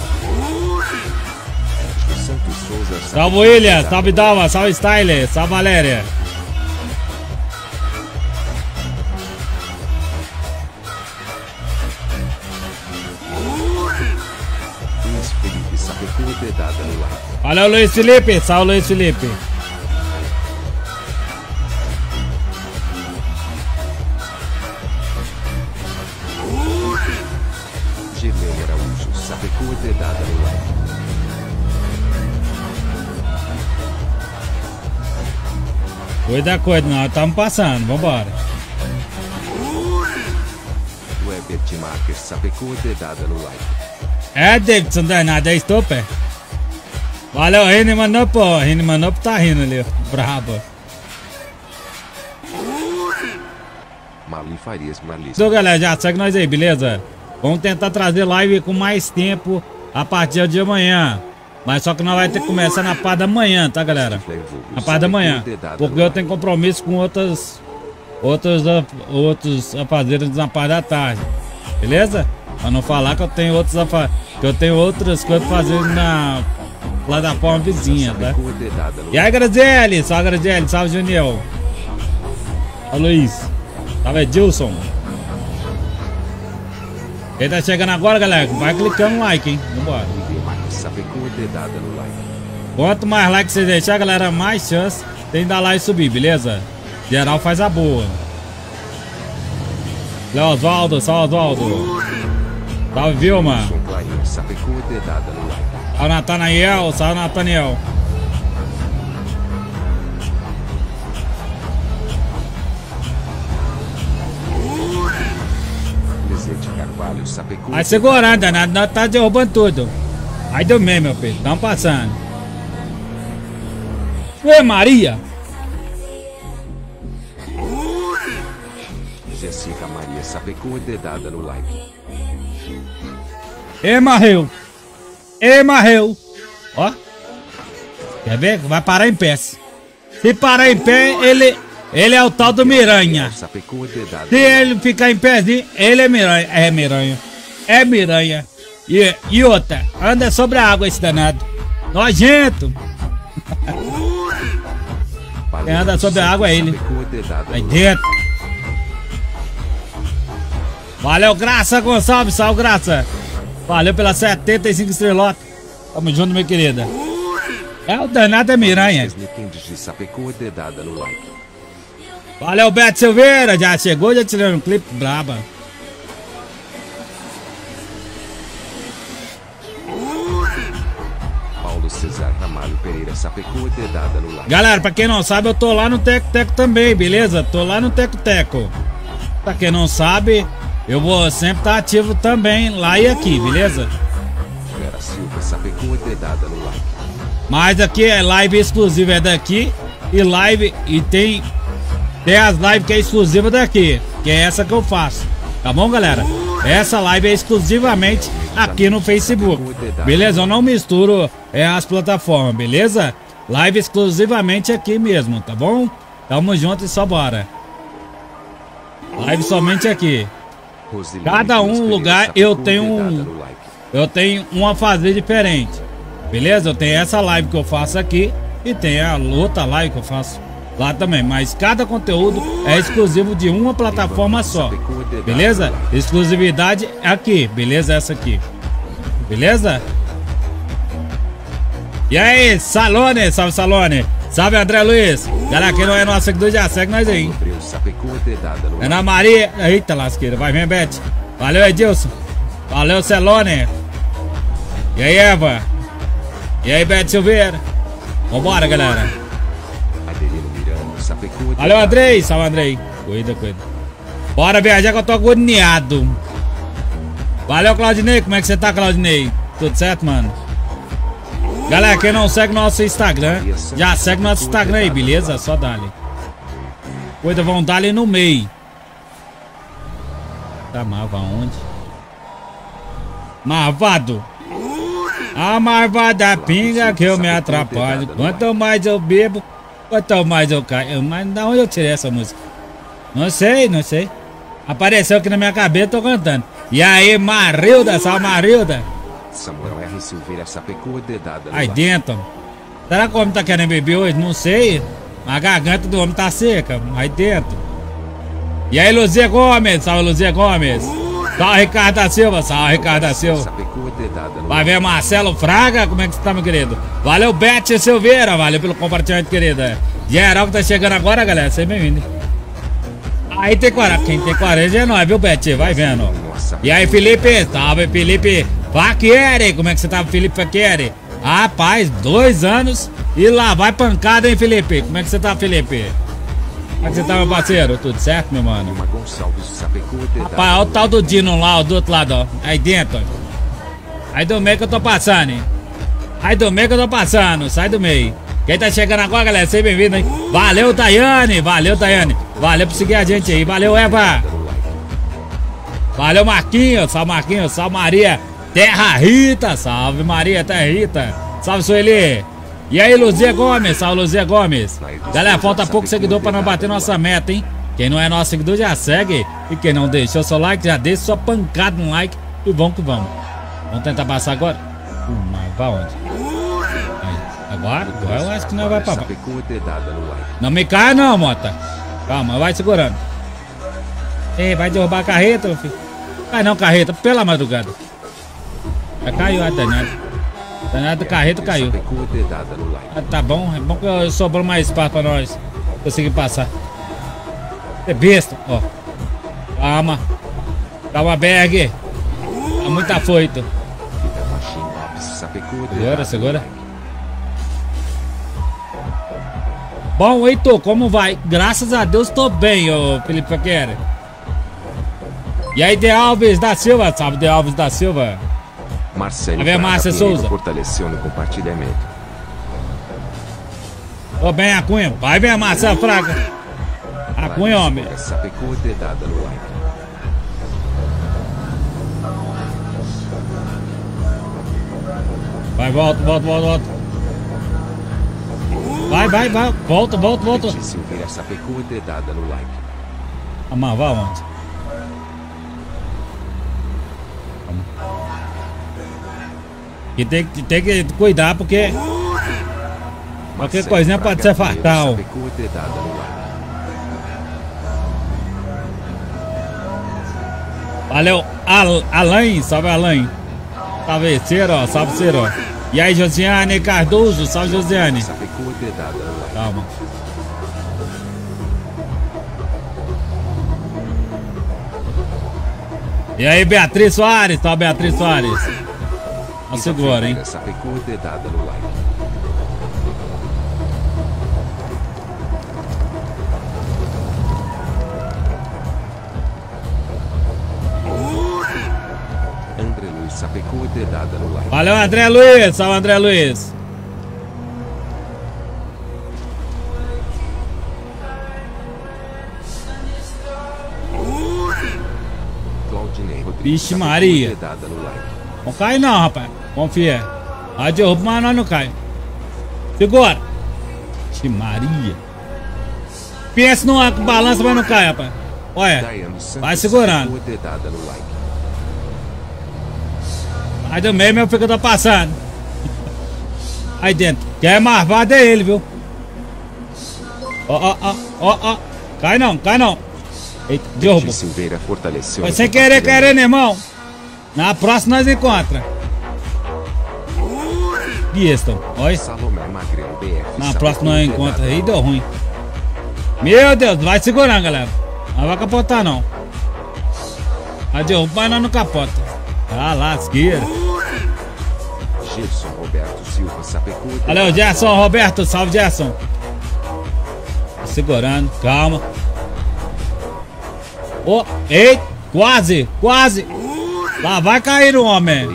Salve, William! Salve, Dalma! Salve, Styler! Salve, Valéria! Luiz Felipe sapecou dedada no like. Valeu, Luiz Felipe! Salve, Luiz Felipe! Gilene Araújo sapecou dedada no like. Cuida, cuida, nós estamos passando, vambora. Webert Marques sapecou dedada no like. É, Davidson, danado, é estopa? Valeu, Hinman Up, ó. Hinman Up tá rindo ali, brabo. Marli Farias Marli. Então, galera, já segue nós aí, beleza? Vamos tentar trazer live com mais tempo a partir de amanhã. Mas só que nós vamos ter que começar na parte da manhã, tá, galera? Na parte da manhã. Porque eu tenho compromisso com outras... Outros, outros afazeres na parte da tarde. Beleza? Pra não falar que eu tenho outros afa... que eu tenho outras coisas pra fazer na plataforma vizinha, tá? E aí, Graziele? Salve, Graziele. Salve, Juniel. Salve, Luiz. Salve, Edilson. Quem tá chegando agora, galera, vai clicando no like, hein? Vambora. Quanto mais like vocês deixar, galera, mais chance tem de dar like e subir, beleza? Geral faz a boa. Léo Osvaldo, salve, Osvaldo. Salve, Vilma. Salve, Natanael, salve, Nataniel. Aí segurando, danado, nós tá derrubando tudo. Aí deu mesmo, meu filho, tamo passando. Ué, Maria. Jéssica Maria sapecou dedada no like. E marreu. E marreu. Ó. Quer ver? Vai parar em pé. Se parar em pé, ele... Ele é o tal do Miranha. Se ele ficar em pezinho, ele é Miranha. É Miranha. É Miranha. E, e outra, anda sobre a água esse danado. Nojento. Quem anda sobre a água é ele. Aí dentro. Valeu, Graça Gonçalves. Salve, Graça. Valeu pela setenta e cinco estrelotas. Tamo junto, minha querida. É o danado é Miranha. Valeu, Beto Silveira. Já chegou, já tirando um clipe braba. Paulo César Ramalho Pereira sapecou dedada no like. Galera, pra quem não sabe, eu tô lá no Teco Teco também, beleza? Tô lá no Teco Teco. Pra quem não sabe, eu vou sempre estar ativo também lá e aqui, beleza? Vera Silva sapecou dedada no like. Mas aqui é live exclusiva, é daqui. E live, e tem... Tem as lives que é exclusiva daqui, que é essa que eu faço. Tá bom, galera? Essa live é exclusivamente aqui no Facebook. Beleza? Eu não misturo é, as plataformas, beleza? Live exclusivamente aqui mesmo, tá bom? Tamo junto e só bora. Live somente aqui. Cada um lugar eu tenho um... eu tenho uma fazer diferente. Beleza? Eu tenho essa live que eu faço aqui e tem a outra live que eu faço lá também. Mas cada conteúdo é exclusivo de uma plataforma só. Beleza? Exclusividade é aqui. Beleza? Essa aqui. Beleza? E aí, Salone? Salve, Salone. Salve, André Luiz. Galera, quem não é nosso seguidor já segue nós aí. Ana Maria. Eita, lasqueira. Vai, vem, Beth. Valeu, Edilson. Valeu, Celone. E aí, Eva. E aí, Beth Silveira. Vambora, galera. Valeu, Andrei. Salve, Andrei. Cuida, cuida. Bora viajar que eu tô agoniado. Valeu, Claudinei. Como é que você tá, Claudinei? Tudo certo, mano? Galera, quem não segue nosso Instagram, já segue nosso Instagram aí, beleza? Só dá-lhe. Cuida, vão dar-lhe no meio. Tá, Marva onde? Marvado. A marvada pinga que eu me atrapalho. Quanto mais eu bebo, quanto mais eu caio. Mas da onde eu tirei essa música? Não sei, não sei. Apareceu aqui na minha cabeça, tô cantando. E aí, Marilda, salve, Marilda. Samuel R. Silveira sapecou dedada. Aí dentro. Será que o homem tá querendo beber hoje? Não sei. A garganta do homem tá seca. Aí dentro. E aí, Luzia Gomes. Salve, Luzia Gomes. Salve, Ricardo da Silva. Salve, Ricardo da Silva. Vai ver Marcelo Fraga. Como é que você tá, meu querido? Valeu, Beth Silveira. Valeu pelo compartilhamento, querida. Geral que tá chegando agora, galera. Seja bem-vindo. Aí tem quarenta. Quem tem quarenta é nós, viu, Beth? Vai vendo. E aí, Felipe. Salve, Felipe. Faquiere, como é que você tá, Felipe Faquiere? Rapaz, dois anos e lá vai pancada, hein, Felipe? Como é que você tá, Felipe? Como é que você tá, meu parceiro? Tudo certo, meu mano? Rapaz, olha o tal do Dino lá, ó, do outro lado, ó. Aí dentro, ó. Aí do meio que eu tô passando, hein? Aí do meio que eu tô passando, sai do meio. Quem tá chegando agora, galera, seja bem-vindo, hein? Valeu, Daiane, valeu, Daiane. Valeu por seguir a gente aí, valeu, Eva. Valeu, Marquinhos, salve, Marquinhos, salve, Maria. Terra Rita, salve Maria, Terra Rita. Salve, Sueli. E aí, Luzia Gomes, salve, Luzia Gomes. Galera, falta pouco seguidor pra não bater nossa meta, hein? Quem não é nosso seguidor já segue. E quem não deixou seu like, já deixa sua pancada no like. E vamos que vamos. Vamos tentar passar agora. Uh, mas vai onde? Aí. Agora? Agora eu acho que não vai pra baixo. Não me caia não, Mota. Calma, vai segurando. Ei, vai derrubar a carreta, meu filho. Vai não, carreta, pela madrugada. Já caiu a danada. Danada do carreto caiu. Ah, tá bom, é bom que sobrou mais espaço pra nós conseguir passar. É besta, ó. Calma. Calma, Berg. Tá muito afoito. Segura, segura. Bom, Heitor, como vai? Graças a Deus tô bem, ô Felipe Faqueira. E aí, De Alves da Silva. Salve, De Alves da Silva. Marcelo Fraga, Márcia Souza fortaleceu no compartilhamento. Tô bem, a Cunha. Vai bem, Marcelo Fraga. A Cunha, homem. Sapecou dedada no like. Vai, volta, volta, volta, volta. Vai, vai, vai. Volta, volta, volta. Silveira sapecou dedada no like. Amar, vai onde? E tem, tem que cuidar porque qualquer coisinha pode ser fatal. Valeu, Al Alain, salve Alain. Salve Ciro, ó, salve Ciro. E aí, Josiane Cardoso, salve Josiane. Calma. E aí, Beatriz Soares, salve Beatriz Soares. Nossa, agora, hein? André Luiz sapecou dedada no like. Valeu, André Luiz. Salve, André Luiz. Vixe Maria. Não cai não, rapaz. Confia. Vai derrubar, mas nós não cai. Segura. Vixe Maria. Pensa numa balança, mas não cai, rapaz. Olha. Vai segurando. Aí do meio meu fica passando. Aí dentro. Quem é marvado é ele, viu? Ó, ó, ó, ó, ó. Cai não, cai não. Eita, derrubou. Silveira fortaleceu. Foi sem querer, querendo, irmão. Na próxima nós encontra. E esse, olha. Na próxima nós encontra. Aí deu ruim. Meu Deus, vai segurando, galera. Não vai capotar, não. Vai derrubar nós no capota. Ah, lasqueira. Gerson Roberto Silva sapecou. Valeu, Gerson Roberto. Salve, Gerson. Tá segurando, calma. Oh, ei, quase, quase. Lá vai cair o homem.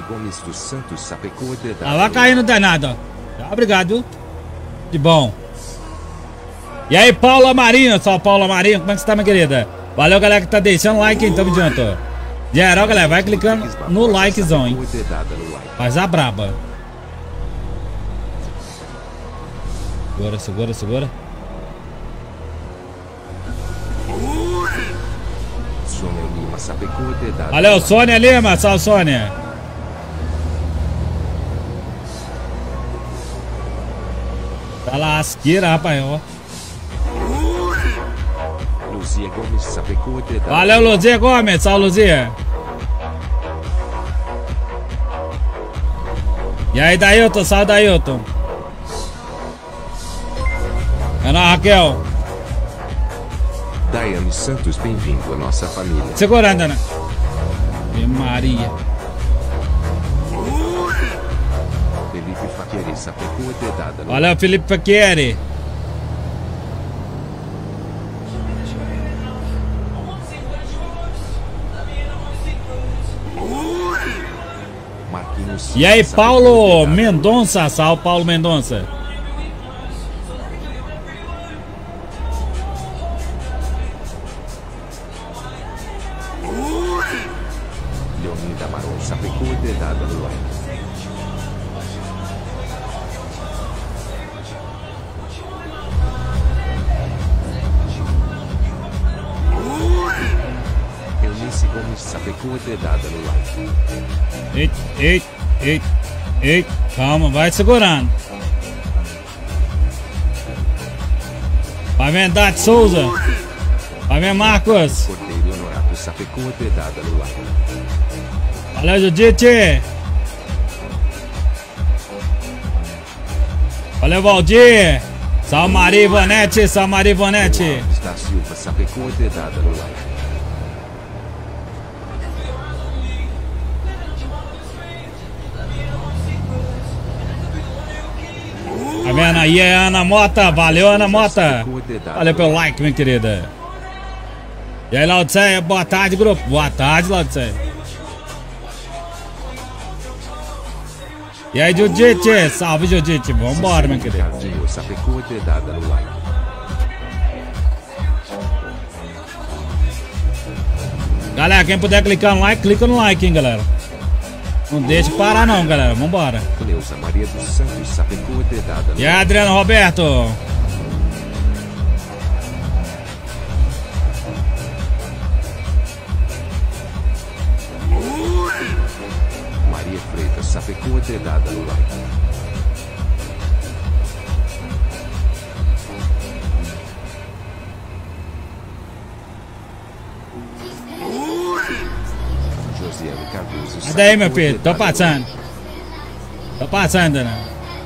Lá vai cair no danado, ó. Obrigado, viu? De bom. E aí, Paula Marinho, só Paula Marinho, como é que você tá, minha querida? Valeu, galera que tá deixando like, hein? Tamo junto. Geral, galera, vai clicando no likezão, hein? Faz a braba. Segura, segura, segura. Valeu, Sônia Lima, salve, Sônia. Tá lasqueira, rapaz, ó. Luzia Gomes sapecou dedada. Valeu, Luzia Gomes, salve, Luzia. E aí, Dailton, salve, Dailton. É na Raquel. Daiane Santos, bem-vindo à nossa família. Segurando, né? E Maria. Felipe Facchieri sapecou dedada. Valeu, Felipe Facchieri. Marquinhos. E aí, Paulo Mendonça, salve, Paulo Mendonça. Leonida Maron sapecou dedada no like. Eunice Gomes sapecou dedada no like. Eita, eita, eita, eita, calma, vai segurando. Vai ver Dati Souza. Vai ver Marcos. Cordeiro Honorato sapecou dedada no like. Valeu, Judite. Valeu, Valdir. Salve, Maria Ivonete, salve, Maria Ivonete. Da Silva sapecou dedada no like. Tá vendo aí, é Ana Mota. Valeu, Ana Mota. Valeu pelo like, minha querida. E aí, Laodiceia, boa tarde, grupo. Boa tarde, Laodiceia. E aí, Judite, salve, Judite. Vambora, minha querida. Sapecou dedada no like. Galera, quem puder clicar no like, clica no like, hein, galera. Não deixa parar não, galera. Vambora. Cleusa Maria dos Santos sapecou dedada no E aí, Adriano Roberto. Maria Freitas sapecou dedada no like. Josiane Cardoso. E daí, meu filho? Tô passando. Tô passando, né?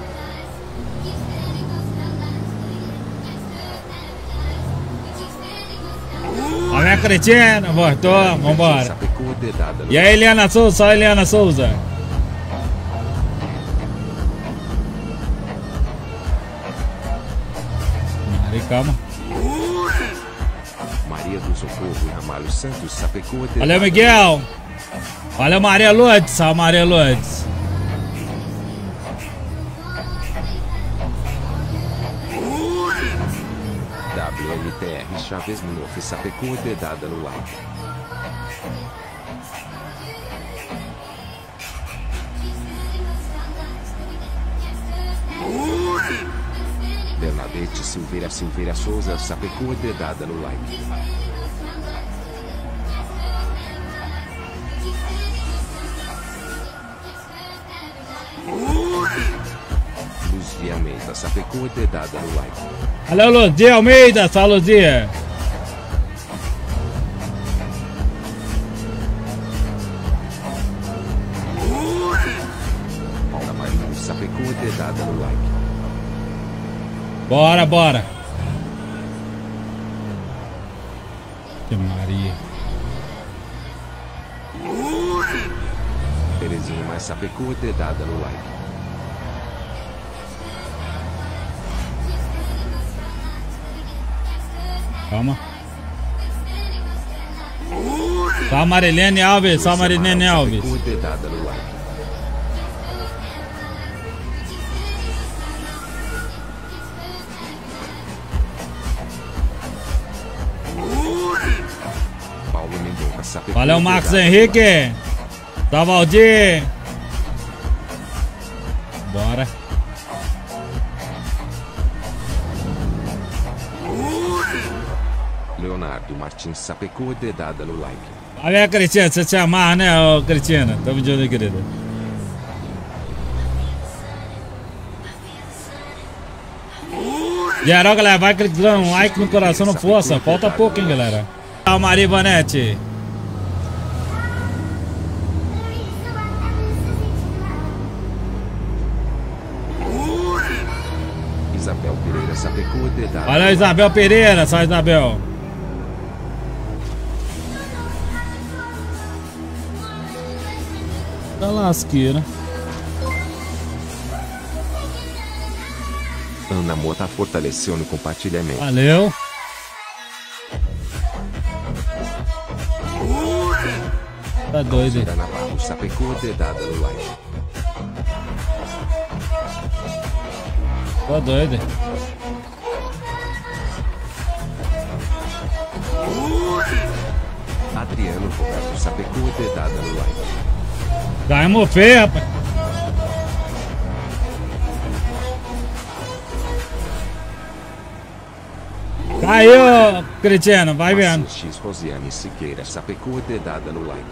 A minha cretina, voltou, vambora. Sapecou dedada no E aí, Eliana Souza, só Eliana Souza. Maria, calma. Maria do Socorro Ramalho Santos sapecou dedada. Valeu, Miguel. Valeu, Maria Lourdes, salve, Maria Lourdes. W L T R Chaves Minoff sapecou dedada no like. Bernadette Silveira Silveira Souza sapecou dedada no like. Luz de Almeida Sapecou dedada no like. Alô, Luzia Almeida, só Luzia. Paula Marinho Sapecou dedada no like. Bora, bora. Que Maria. Terezinha mais Sapecou dedada no like. Calma. Só Marilene Alves, só Marilene Alves. Sapecou dedada no like. Paulo Mendonça Sapecou. Valeu, Marcos Henrique. Só Valdir. Bora. Leonardo Martins Sapecou dedada no like. A minha Cristina, você te amarra, né, ô, Cristina? Tamo de olho, querida. Geral, galera, vai clicando um like no coração, não força. Falta pouco, hein, galera. Tchau, Maria Ivanete. Isabel Pereira Sapecou dedada. Valeu, Isabel Pereira, só Isabel. Tá lasqueira. Ana Mota fortaleceu no compartilhamento. Valeu. Tá doido, hein? Ana Barros Sapecou dedada no like. Tá doido, hein? Adriano Roberto Sapecou dedada no like. Caímos feio, rapaz. Caiu, Cristiano, vai vendo. X Rosiane Siqueira Sapecou dedada no like.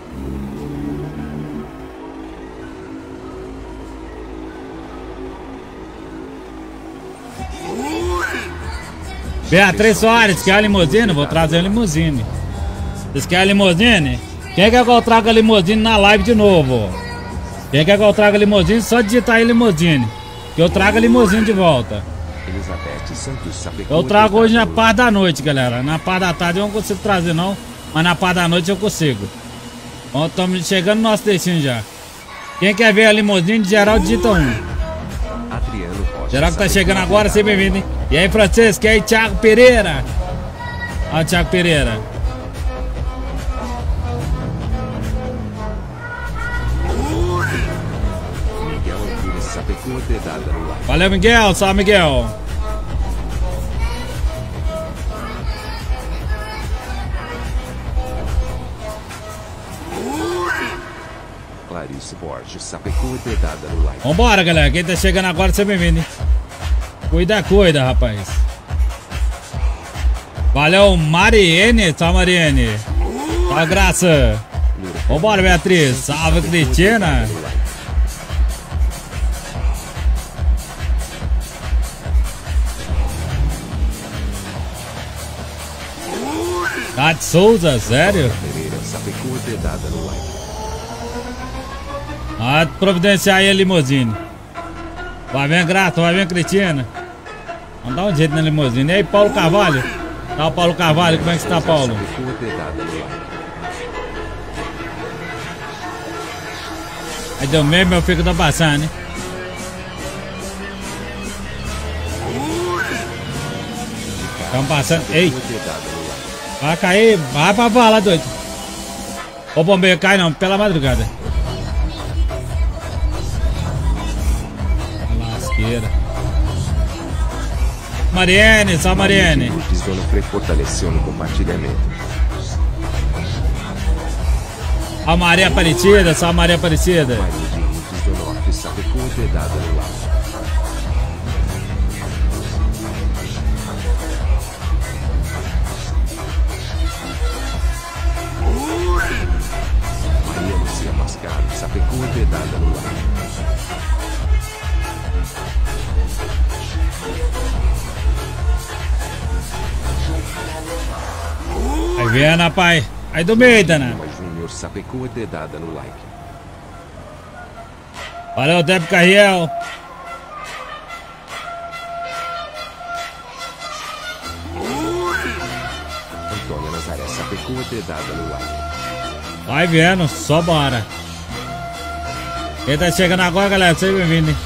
Beatriz Soares, quer a limusine? Vou trazer a limusine. Vocês querem a limusine? Quem quer que eu traga a limusine na live de novo? Quem quer que eu traga a limusine? Só digitar aí limusine. Que eu trago a limusine de volta. Elizabeth Santos Sapecou. Eu trago hoje na parte da noite, galera. Na parte da tarde eu não consigo trazer não. Mas na parte da noite eu consigo. Bom, estamos chegando no nosso destino já. Quem quer ver a limusine de geral, digita um. Adriano Rocha. Geral que tá chegando agora, seja bem-vindo, hein? E aí, Francisco? E aí, Thiago Pereira? Olha o Thiago Pereira. Miguel Antunes Sapecou dedada no like. Valeu, Miguel. Salve, Miguel. Clarice Borges Sapecou dedada no like. Vambora, galera. Quem tá chegando agora, seja bem-vindo, hein? Cuida, cuida, rapaz. Valeu, Mariene. Salve, Mariene. Salve, Graça. Vambora, Beatriz. Salve, Cristina. Tati Souza, sério? Pereira Sapecou dedada no like. Ah, providenciar aí a limusine. Vai vendo, Graça. Vai vendo, Cristina. Vamos dar um jeito na limusine. E aí, Paulo Carvalho? Tá o Paulo Carvalho, como é que está, Paulo? Sapecou dedada no like. Aí deu mesmo, meu filho tá passando, hein? Estamos passando. Ei, Dedada no like. vai cair, vai pra bala, doido. Ô, bombeiro, cai não, pela madrugada. A lasqueira. Mariene, só Mariene. Lourdes Donofre fortaleceu no compartilhamento. A Maria Aparecida, só a Maria Aparecida. Maria de Lourdes Donofre Sapecou dedada no like. Maria Lucia Mascaro Sapecou dedada no like. vendo, rapaz. Aí do meio, né? Mas Júnior sapecou a dedada no like. Valeu, Débora Carriel. Antônia Nazaré sapecou a dedada no like. Vai vendo, só bora. Quem tá chegando agora, galera, seja bem-vindo, hein?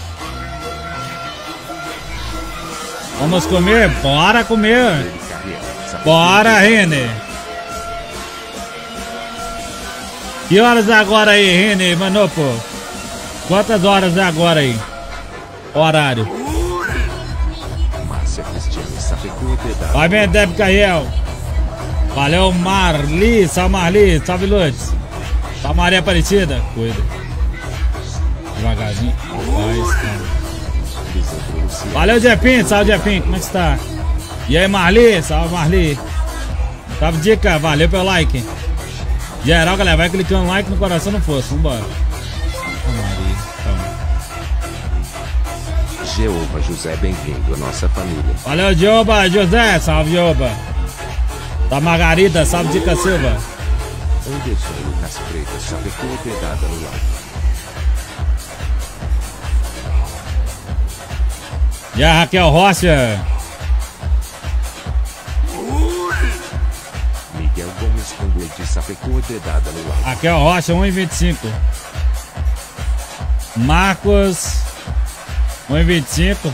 Vamos comer? Bora comer! Bora, Rene! Que horas é agora aí, Rene, Manopo? Quantas horas é agora aí? Horário. Márcia Cristiane sapecou a dedada. Vai bem, Débora Carriel. Valeu, Marli, salve Marli, salve Lourdes. Salve Maria Aparecida, cuida. Devagarzinho. Vai, calma. Valeu, Jefim, salve Jefim, como é que está? E aí, Marli, salve Marli. Salve dica, valeu pelo like. Geral, galera, vai clicando no like no coração no fosso, vambora. Marli, Jeová José, bem-vindo à nossa família. valeu, Jeová, José, salve Jeová. Da Margarida, salve Dica Silva. Anderson Lucas Freitas sapecou a dedada no like. E a Raquel Rocha. Miguel Gomes Conduete sapecou a dedada no like. Raquel Rocha, um e vinte e cinco. Marcos, um e vinte e cinco.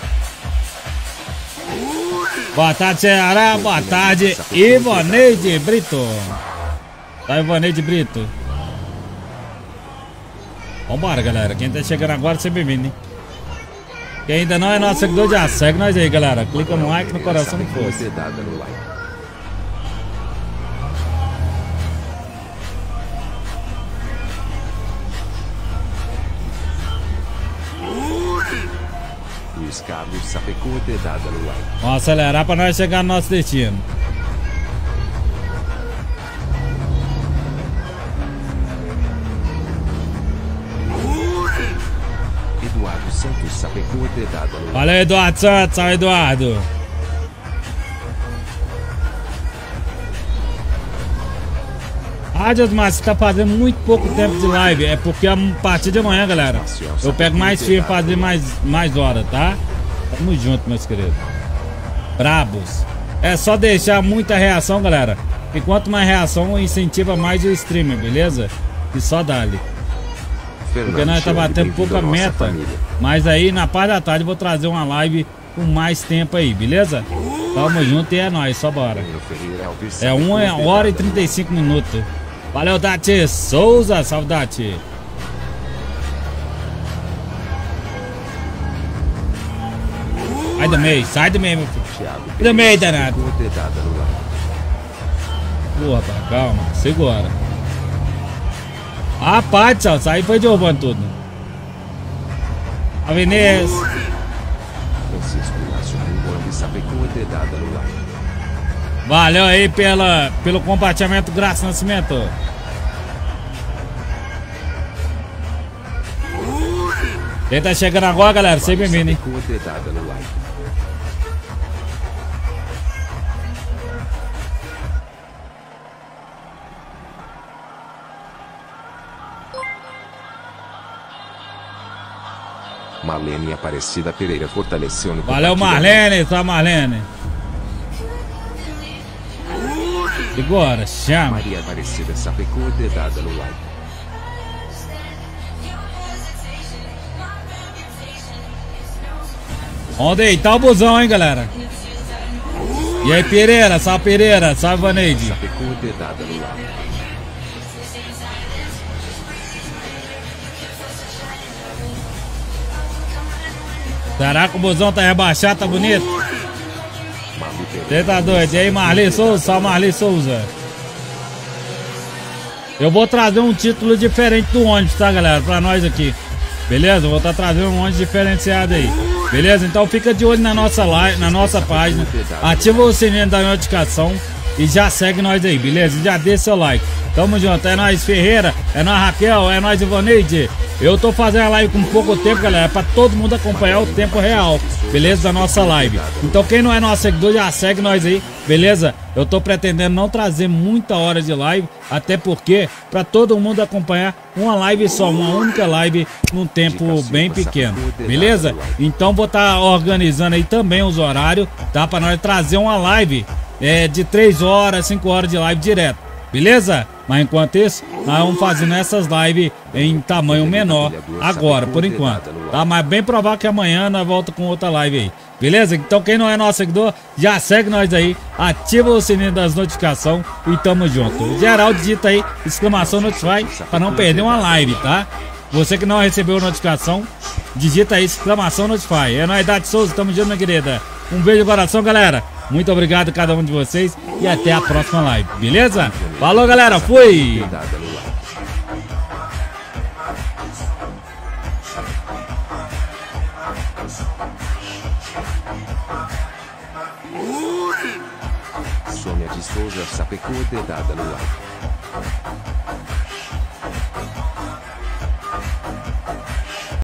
Boa tarde, Ceará. Boa tarde, Ivoneide Brito. Tá, Ivoneide Brito. Vambora, galera. Quem tá chegando agora, seja bem-vindo, hein? Quem ainda não é nosso seguidor, já segue nós aí, galera. Clica no like no coração do Sapecou a fosso. dedada no like. Luiz Carlos sapecou a dedada no like. Vamos acelerar pra nós chegar no nosso destino. Eduardo Santos sapecou a dedada no like. Valeu, Eduardo Santos. Salve, Eduardo. Ah, Deus, mas você tá fazendo muito pouco tempo de live. É porque a partir de amanhã, galera, eu pego mais firme e fazer mais, mais horas, tá? Tamo junto, meus queridos. Brabos. É só deixar muita reação, galera. E quanto mais reação, incentiva mais o streamer, beleza? E só dá-lhe. Porque nós tá batendo pouca meta. Mas aí, na parte da tarde, eu vou trazer uma live com mais tempo aí, beleza? Tamo junto e é nóis, só bora. É uma hora e trinta e cinco minutos. Valeu, Dati Souza, salve, Dati. Sai do meio, sai do meio, meu filho. Sai do meio, danado. Porra, pá, calma, segura. Rapaz, tchau, sai foi derrubando tudo. A Vinícius. Francisco Inácio Ringuang sapecou a dedada no like. Valeu aí pela, pelo compartilhamento, Graça Nascimento. Quem tá chegando agora, galera, seja bem-vindo, hein? Sapecou a dedada no like. Marlene Aparecida Pereira fortaleceu no Valeu, compartilhamento. Marlene, tá, Marlene? Agora, chama. Maria Aparecida sapecou a dedada no like. Vamos deitar o busão, hein, galera? E aí, Pereira, salve Pereira, salve Vaneide. Sapecou a dedada no like. Será que o busão tá rebaixado, tá bonito? Malu Pereira. Você tá doido? E aí, Marli Souza, salve Marli Souza. Eu vou trazer um título diferente do ônibus, tá, galera? Pra nós aqui. Beleza? Eu vou estar trazendo um ônibus diferenciado aí. Beleza? Então fica de olho na nossa live, na nossa página. Ativa o sininho da notificação e já segue nós aí, beleza? E já deixa seu like. Tamo junto. É nóis, Ferreira. É nóis, Raquel. É nóis, Ivoneide. Eu tô fazendo a live com pouco tempo, galera, pra todo mundo acompanhar o tempo real, beleza? Da nossa live. Então quem não é nosso seguidor, já segue nós aí, beleza? Eu tô pretendendo não trazer muita hora de live, até porque para todo mundo acompanhar uma live só, uma única live num tempo bem pequeno, beleza? Então vou estar tá organizando aí também os horários, tá? Para nós trazer uma live é, de três horas, cinco horas de live direto, beleza? Mas enquanto isso, nós vamos fazendo essas lives em tamanho menor agora, por enquanto, tá? Mas bem provável que amanhã nós voltamos com outra live aí, beleza? Então quem não é nosso seguidor, já segue nós aí, ativa o sininho das notificações e tamo junto. Geral, digita aí, exclamação notify, pra não perder uma live, tá? Você que não recebeu notificação, digita aí, exclamação notify. É nóis, Dati Souza, tamo junto, minha querida. Um beijo no coração, galera. Muito obrigado a cada um de vocês e até a próxima live, beleza? Falou, galera, fui! Sônia de Souza sapecou dedada no like.